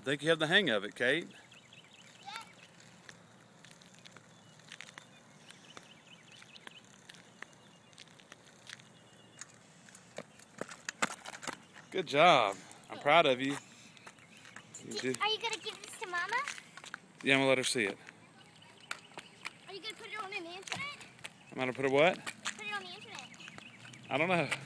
I think you have the hang of it, Kate. Good job. I'm proud of you. Are you going to give this to Mama? Yeah, I'm going to let her see it. Are you going to put it on the internet? I'm going to put a what? Put it on the internet. I don't know.